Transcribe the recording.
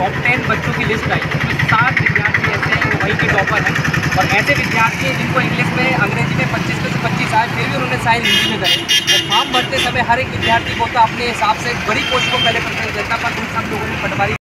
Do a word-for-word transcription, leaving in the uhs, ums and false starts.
Top ten बच्चों की list आई, तो सात विद्यार्थी ऐसे हैं वो वहीं के टॉपर हैं। और ऐसे विद्यार्थी हैं जिनको इंग्लिश में, अंग्रेजी में पच्चीस में से पच्चीस आए, फिर भी उन्होंने साइन हिंदी में करे। और फॉर्म भरते समय हर एक विद्यार्थी को तो अपने हिसाब से बड़ी पोस्ट को पहले जनता पर हम लोगों ने पटवारी